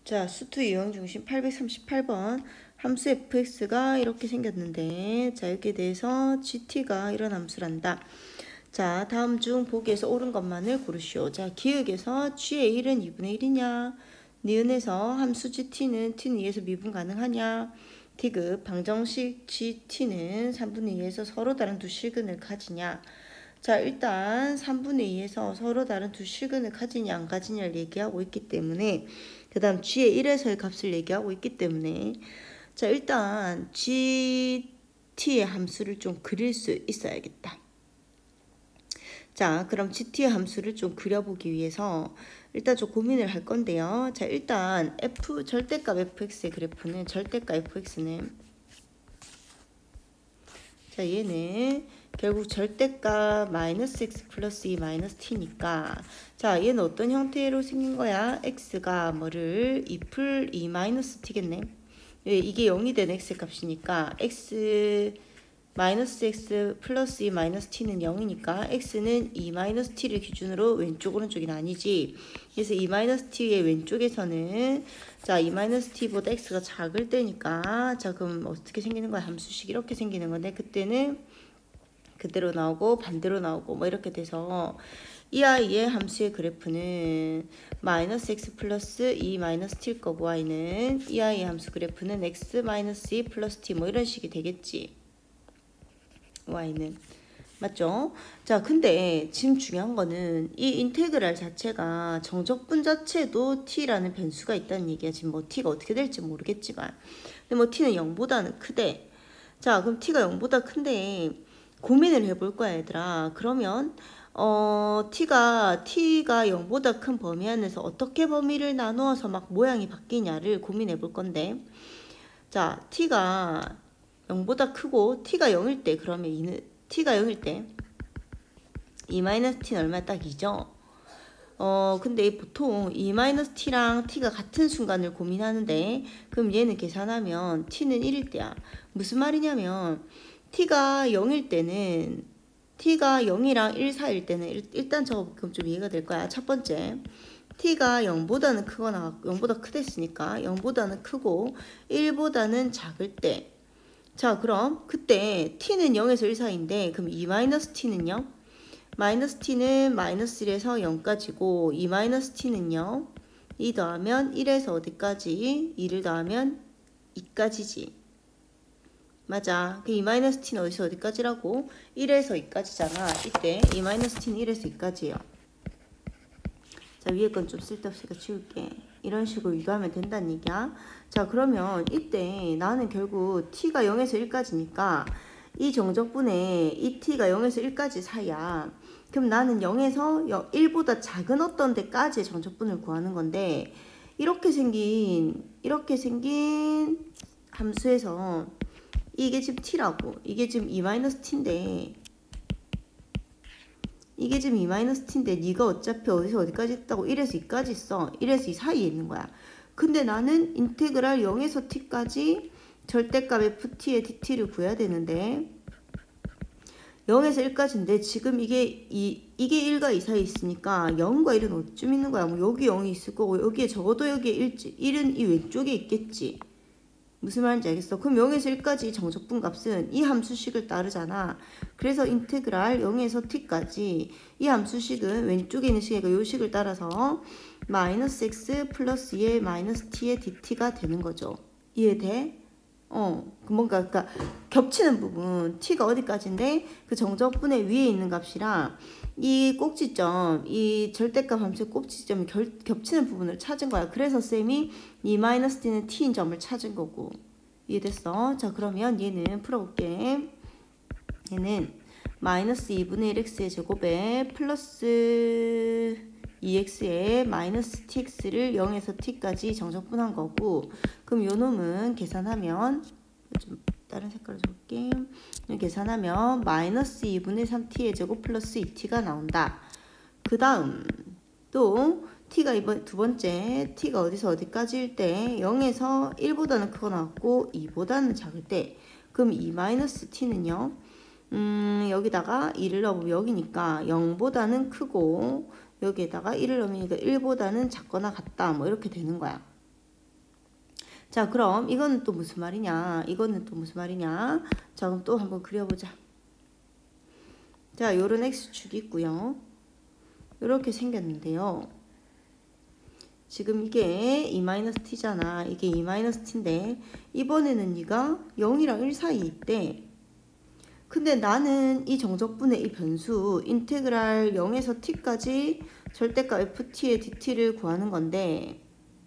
자, 수투 유형 중심 838번 함수 fx가 이렇게 생겼는데, 자, 여기에 대해서 gt가 이런 함수란다. 자, 다음 중 보기에서 옳은 것만을 고르시오. 자, 기역에서 g의 1은 2분의 1이냐? 니은에서 함수 gt는 t는 2에서 미분 가능하냐? 디귿 방정식 gt는 3분의 2에서 서로 다른 두 실근을 가지냐? 자, 일단 3분의 2에서 서로 다른 두 실근을 가지냐 안 가지냐를 얘기하고 있기 때문에, 그 다음 g의 1에서의 값을 얘기하고 있기 때문에, 자, 일단 gt의 함수를 좀 그릴 수 있어야겠다. 자, 그럼 gt의 함수를 좀 그려보기 위해서 일단 좀 고민을 할 건데요. 자, 일단 절대값 fx의 그래프는, 절대값 fx는, 자, 얘는 결국 절대값 마이너스 x 플러스 2 마이너스 t니까, 자, 얘는 어떤 형태로 생긴 거야? x가 뭐를 2풀 2 마이너스 t겠네. 이게 0이 된 x 값이니까 x 마이너스 x 플러스 2 마이너스 t는 0이니까 x는 2 마이너스 t를 기준으로 왼쪽 오른쪽이 아니지. 그래서 2 마이너스 t의 왼쪽에서는, 자, 2 마이너스 t보다 x가 작을 때니까, 자, 그럼 어떻게 생기는 거야? 함수식 이렇게 생기는 건데, 그때는 그대로 나오고 반대로 나오고 뭐 이렇게 돼서 이 아이의 함수의 그래프는 마이너스 x 플러스 2 마이너스 t일 거고, y는 이 아이의 함수 그래프는 x 마이너스 2 플러스 t 뭐 이런 식이 되겠지. y는 맞죠? 자, 근데 지금 중요한 거는 이 인테그랄 자체가 정적분 자체도 t라는 변수가 있다는 얘기야. 지금 뭐 t가 어떻게 될지 모르겠지만, 근데 뭐 t는 0보다는 크대. 자, 그럼 t가 0보다 큰데 고민을 해볼 거야, 얘들아. 그러면 t가 0보다 큰 범위 안에서 어떻게 범위를 나누어서 막 모양이 바뀌냐를 고민해 볼 건데, 자, t가 0보다 크고 t가 0일 때, 그러면 t가 0일 때 2-t는 얼마? 딱 2죠. 근데 보통 2-t랑 t가 같은 순간을 고민하는데, 그럼 얘는 계산하면 t는 1일 때야. 무슨 말이냐면 t가 0일 때는, t가 0이랑 1 사이일 때는, 일단 저거 그럼 좀 이해가 될 거야. 첫 번째, t가 0보다는 크거나 0보다 크댔으니까 0보다는 크고 1보다는 작을 때, 자, 그럼 그때 t는 0에서 1 사이인데, 그럼 2-t는요? 마이너스 t는 마이너스 1에서 0까지고 2-t는요? 2 더하면 1에서 어디까지? 2를 더하면 2까지지. 맞아. 그 2-t는 어디서 어디까지라고? 1에서 2까지잖아. 이때 2-t는 1에서 2까지예요. 자, 위에 건 좀 쓸데없으니까 지울게. 이런 식으로 유도하면 된다는 얘기야. 자, 그러면 이때 나는 결국 t가 0에서 1까지니까 이 정적분에 이 t가 0에서 1까지 사이야. 그럼 나는 0에서 1보다 작은 어떤 데까지의 정적분을 구하는 건데, 이렇게 생긴 함수에서 이게 지금 t라고, 이게 지금 2-t인데, 이게 지금 2-t인데 네가 어차피 어디서 어디까지 있다고 1에서 2까지 있어. 1에서 2 사이에 있는 거야. 근데 나는 인테그랄 0에서 t까지 절대값 ft의 dt를 구해야 되는데, 0에서 1까지인데 지금 이게 1과 2 사이에 있으니까 0과 1은 어디쯤 있는 거야? 뭐 여기 0이 있을 거고, 여기에 적어도 여기에 1은 이 왼쪽에 있겠지. 무슨 말인지 알겠어? 그럼 0에서 1까지 정적분 값은 이 함수식을 따르잖아. 그래서 인테그랄 0에서 t까지 이 함수식은 왼쪽에 있는 식이니까 이 식을 따라서 마이너스 x 플러스 2의 마이너스 t의 dt가 되는 거죠. 이해돼? 그러니까 겹치는 부분, t가 어디까지인데 그 정적분의 위에 있는 값이랑 이 꼭지점, 이 절대값 함수의 꼭지점이 겹치는 부분을 찾은 거야. 그래서 쌤이 2-t는 t인 점을 찾은 거고. 이해됐어? 자, 그러면 얘는 풀어볼게. 얘는 마이너스 2분의 1x의 제곱에 플러스 2x에 마이너스 tx를 0에서 t까지 정적분한 거고, 그럼 요 놈은 계산하면, 좀 다른 색깔로 적을게. 계산하면 마이너스 2분의 3t의 제곱 플러스 2t가 나온다. 그 다음 또 t가 두 번째, t가 어디서 어디까지일 때 0에서 1보다는 크거나 같고 2보다는 작을 때, 그럼 2-t는요? 여기다가 2를 넣으면 여기니까 0보다는 크고, 여기에다가 1을 넣으니까 1보다는 작거나 같다. 뭐 이렇게 되는 거야. 자, 그럼 이거는 또 무슨 말이냐? 이거는 또 무슨 말이냐? 자, 그럼 또 한번 그려보자. 자, 요런 x축이 있고요. 이렇게 생겼는데요. 지금 이게 2-t잖아. 이게 2-t인데 이번에는 네가 0이랑 1 사이에 있대. 근데 나는 이 정적분의 이 변수 인테그랄 0에서 t까지 절대값 ft의 dt를 구하는 건데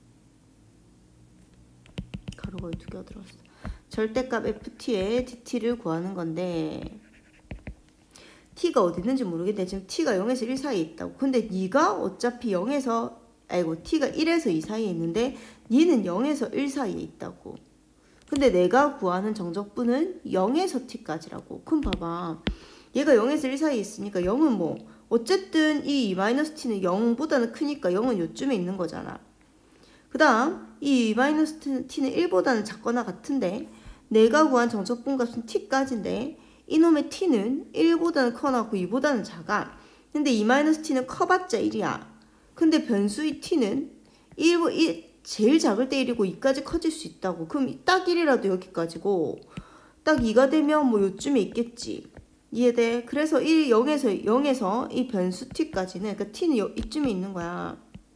가로가 두 개가 들어갔어. 절대값 ft의 dt를 구하는 건데 t가 어디 있는지 모르겠네. 지금 t가 0에서 1 사이에 있다고. 근데 네가 어차피 0에서 t가 1에서 2 사이에 있는데 니는 0에서 1 사이에 있다고. 근데 내가 구하는 정적분은 0에서 t까지라고. 그럼 봐봐. 얘가 0에서 1 사이에 있으니까 0은 뭐 어쨌든 이 2-t는 0보다는 크니까 0은 요쯤에 있는 거잖아. 그 다음 이 2-t는 1보다는 작거나 같은데 내가 구한 정적분 값은 t까지인데 이놈의 t는 1보다는 커나고 2보다는 작아. 근데 2-t는 커봤자 1이야. 근데 변수의 t는 1 제일 작을 때 1이고 2까지 커질 수 있다고. 그럼 딱 1이라도 여기까지고 딱 2가 되면 뭐 요쯤에 있겠지. 이해돼? 그래서 0에서 이 변수 t까지는 그러니까 t는 이쯤에 있는 거야.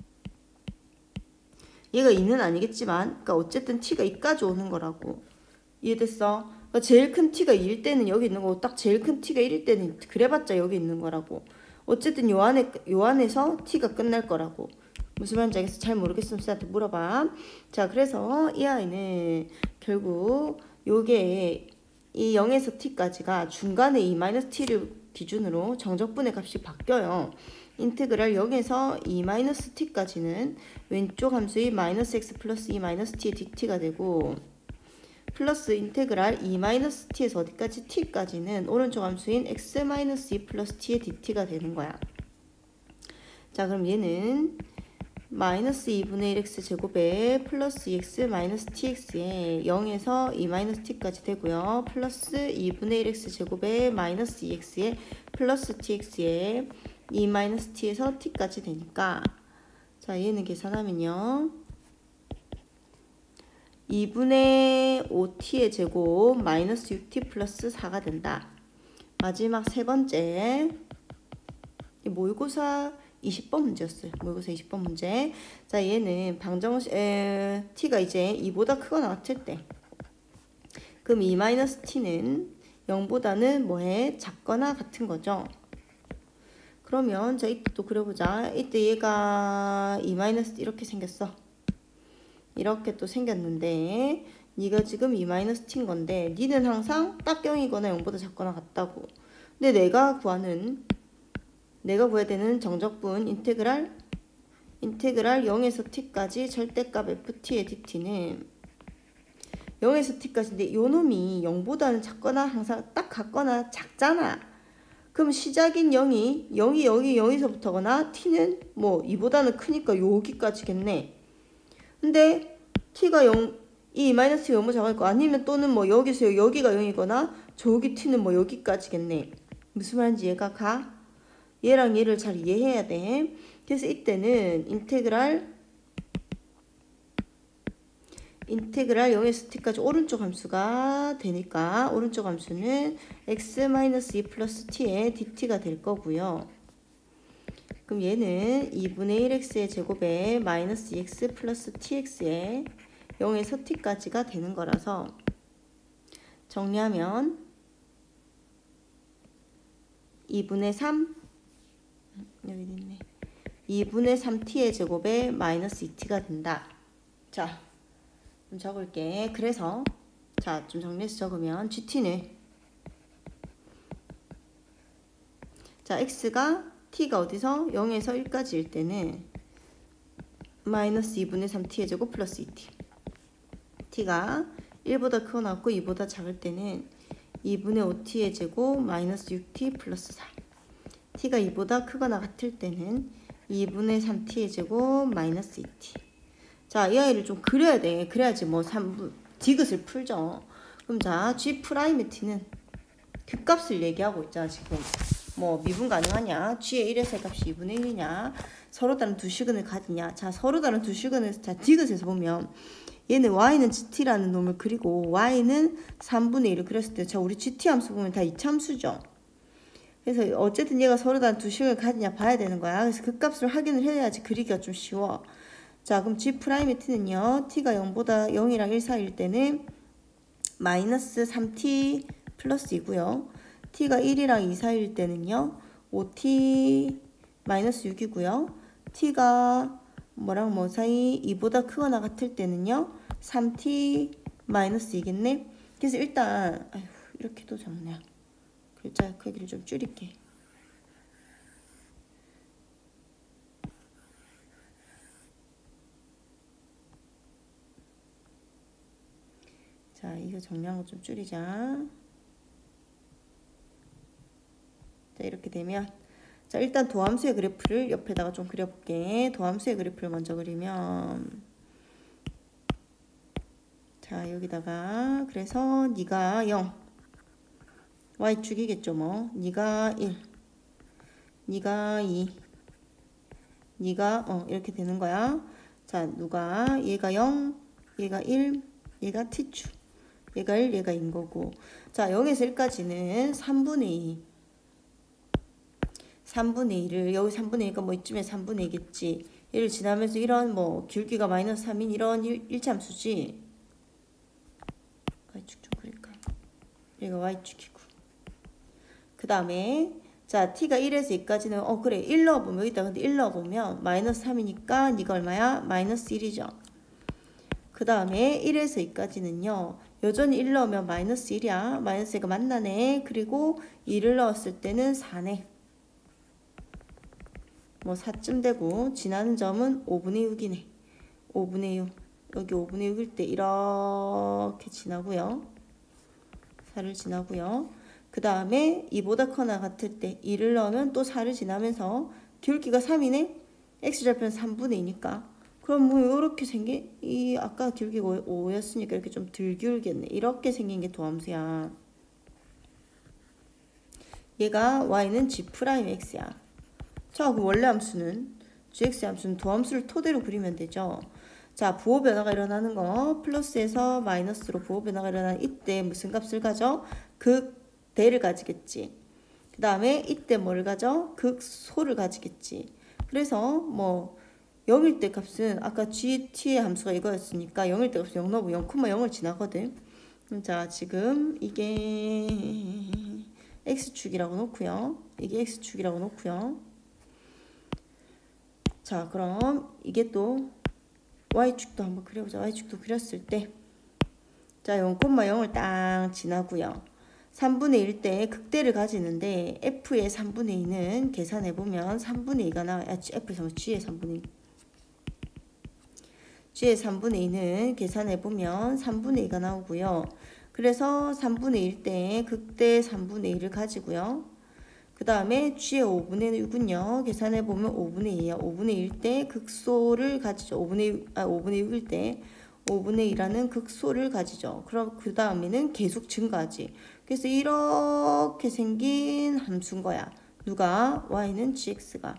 얘가 2는 아니겠지만 그러니까 어쨌든 t가 2까지 오는 거라고. 이해됐어? 그러니까 제일 큰 t가 2일 때는 여기 있는 거고 딱 제일 큰 t가 1일 때는 그래봤자 여기 있는 거라고. 어쨌든 요 안에서 t가 끝날 거라고. 무슨 말인지 알겠어? 잘 모르겠으면 쌤한테 물어봐. 자, 그래서 이 아이는 결국 요게 이 0에서 t까지가 중간에 이 -t를 기준으로 정적분의 값이 바뀌어요. 인테그랄 0에서 2-t까지는 왼쪽 함수의 -x 플러스 2-t의 dt가 되고 플러스 인테그랄 2-t에서 어디까지 t까지는 오른쪽 함수인 x-2 플러스 t의 dt가 되는 거야. 자, 그럼 얘는 마이너스 2분의 1x 제곱에 플러스 2x 마이너스 tx에 0에서 2-t까지 되고요. 플러스 2분의 1x 제곱에 마이너스 2x에 플러스 tx에 2-t에서 t까지 되니까 자, 얘는 계산하면요. 2분의 5t의 제곱 마이너스 6t 플러스 4가 된다. 마지막 세 번째 모의고사 20번 문제였어요. 모의고사 20번 문제. 자, 얘는 t가 이제 2보다 크거나 같을 때 그럼 2-t는 0보다는 뭐해? 작거나 같은 거죠. 그러면 자, 이때 또 그려보자. 이때 얘가 2- 이렇게 생겼어. 이렇게 또 생겼는데 네가 지금 2-t인 건데 니는 항상 딱 0이거나 0보다 작거나 같다고. 근데 내가 구해야 되는 정적분 인테그랄 0에서 t까지 절대값 ft의 dt는 0에서 t까지인데 요 놈이 0보다는 작거나 항상 딱 같거나 작잖아. 그럼 시작인 0이 여기서부터거나 t는 뭐 2보다는 크니까 여기까지겠네. 근데 t가 0, 이 -가 너무 작으니까 아니면 또는 뭐 여기서 여기가 0이거나 저기 t는 뭐 여기까지겠네. 무슨 말인지 얘가 가? 얘랑 얘를 잘 이해해야 돼. 그래서 이때는 인테그랄 0에서 t까지 오른쪽 함수가 되니까 오른쪽 함수는 x-2 플러스 t의 dt가 될 거고요. 그럼 얘는 2분의 1x의 제곱에 마이너스 2x 플러스 tx에 0에서 t까지가 되는 거라서 정리하면 2분의 3 여기 있네. 2분의 3t의 제곱에 마이너스 2t가 된다. 자, 좀 적을게. 그래서 자, 좀 정리해서 적으면 gt는 자, t가 어디서 0에서 1까지일 때는 마이너스 2분의 3t의 제곱 플러스 2t. t가 1보다 크거나 같고 2보다 작을 때는 2분의 5t의 제곱 마이너스 6t 플러스 4. t가 2보다 크거나 같을 때는 2분의 3t의 제곱 마이너스 2t. 자, 이 아이를 좀 그려야 돼. 그래야지 뭐 디귿을 풀죠. 그럼 자, g 프라임의 t는 그 값을 얘기하고 있잖아. 지금 뭐 미분 가능하냐? g의 1에서의 값이 2분의 1이냐? 서로 다른 두 시근을 가지냐? 자, 서로 다른 두 시근을 자 디귿에서 보면 얘는 y는 gt라는 놈을 그리고 y는 3분의 1을 그렸을 때 자 우리 gt 함수 보면 다 이차함수죠. 그래서 어쨌든 얘가 서로 다 두 식을 가지냐 봐야 되는 거야. 그래서 그 값을 확인을 해야지 그리기가 좀 쉬워. 자 그럼 g'의 t는요. t가 0보다 0이랑 1 사이일 때는 마이너스 3t 플러스 2고요. t가 1이랑 2 사이일 때는요. 5t 마이너스 6이고요. t가 뭐랑 뭐 사이 2보다 크거나 같을 때는요. 3t 마이너스 2겠네. 그래서 일단 아휴 이렇게도 적냐. 글자 크기를 좀 줄일게. 자 이거 정리한 거 좀 줄이자. 자 이렇게 되면 자 일단 도함수의 그래프를 옆에다가 좀 그려볼게. 도함수의 그래프를 먼저 그리면 자 여기다가 그래서 네가 0 y축이겠죠 뭐. 네가 1 네가 2 네가 이렇게 되는 거야. 자 누가 얘가 0 얘가 1 얘가 t축 얘가 1 얘가 2인 거고. 자 0에서 1까지는 3분의 2 3분의 1을 여기 3분의 1가 뭐 이쯤에 3분의 2겠지. 얘를 지나면서 이런 뭐 기울기가 마이너스 3인 이런 일차함수지. y축 좀 그릴까. 얘가 y축이고. 그 다음에 자 t가 1에서 2까지는 그래 1 넣어보면 여기다 근데 1 넣어보면 마이너스 3이니까 니가 얼마야? 마이너스 1이죠. 그 다음에 1에서 2까지는요. 여전히 1 넣으면 마이너스 1이야. 마이너스 1가 만나네. 그리고 2를 넣었을 때는 4네. 뭐 4쯤 되고 지나는 점은 5분의 6이네. 5분의 6. 여기 5분의 6일 때 이렇게 지나고요. 4를 지나고요. 그 다음에 2보다 커나 같을 때 2를 넣으면 또 4를 지나면서 기울기가 3이네. x좌표는 3분의 2니까 그럼 뭐 이렇게 생긴 이 아까 기울기가 5였으니까 이렇게 좀 덜 기울겠네. 이렇게 생긴 게 도함수야. 얘가 y는 g'x야. 자, 그 원래 함수는 gx 함수는 도함수를 토대로 그리면 되죠. 자, 부호 변화가 일어나는 거 플러스에서 마이너스로 부호 변화가 일어나는 이때 무슨 값을 가져? 극대를 가지겠지. 그 다음에 이때 뭐를 가져? 극소를 가지겠지. 그래서 뭐 0일 때 값은 아까 gt의 함수가 이거였으니까 0일 때 값은 0 넣으면 0,0을 지나거든. 자, 지금 이게 x축이라고 놓고요. 이게 x축이라고 놓고요. 자 그럼 이게 또 y축도 한번 그려보자. y축도 그렸을 때 자 0,0을 딱 지나고요. 3분의 1 때 극대를 가지는데 f의 3분의 2는 계산해보면 3분의 2가 나와요. f에서 g의 3분의 2 g의 3분의 2는 계산해보면 3분의 2가 나오고요. 그래서 3분의 1 때 극대 3분의 1을 가지고요. 그 다음에 g의 5분의 6은요. 계산해보면 5분의 2야. 5분의 1 때 극소를 가지죠. 5분의 6일 때 5분의 2라는 극소를 가지죠. 그럼 그 다음에는 계속 증가하지. 그래서 이렇게 생긴 함수인 거야. 누가? y는 gx가.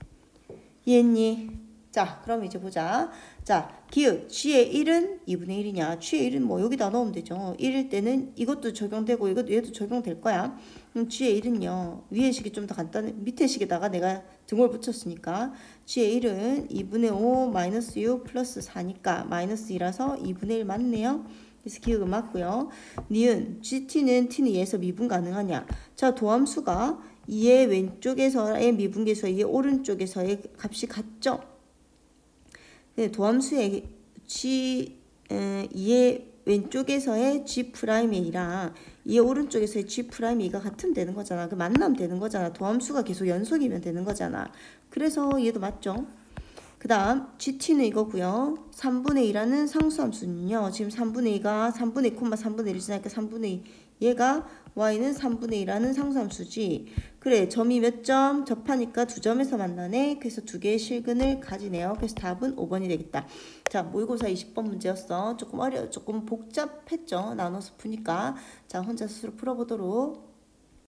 이해했니? 자 그럼 이제 보자. 자 기억 g의 1은 2분의 1이냐. g의 1은 뭐 여기다 넣으면 되죠. 1일 때는 이것도 적용되고 이것도 얘도 적용될 거야. 그럼 g의 1은요. 위에 식이 좀 더 간단해. 밑에 식에다가 내가 등호를 붙였으니까 g의 1은 2분의 5 마이너스 6 플러스 4니까 마이너스 2라서 2분의 1 맞네요. 그래서 기억은 맞고요. 니은 gt는 t는 2에서 미분 가능하냐. 자 도함수가 2의 왼쪽에서의 미분계수와 2의 오른쪽에서의 값이 같죠. 네, 도함수의 g 2의 왼쪽에서의 g'A랑 2의 오른쪽에서의 g'A가 같으면 되는 거잖아. 그 만나면 되는 거잖아. 도함수가 계속 연속이면 되는 거잖아. 그래서 얘도 맞죠. 그 다음 gt는 이거고요. 3분의 2라는 상수함수는요. 지금 3분의 2가 3분의 2, 3분의 1을 지나니까 3분의 2. 얘가 y는 3분의 2라는 상수함수지. 그래 점이 몇 점? 접하니까 두 점에서 만나네. 그래서 두 개의 실근을 가지네요. 그래서 답은 5번이 되겠다. 자 모의고사 20번 문제였어. 조금 복잡했죠. 나눠서 푸니까. 자 혼자 스스로 풀어보도록.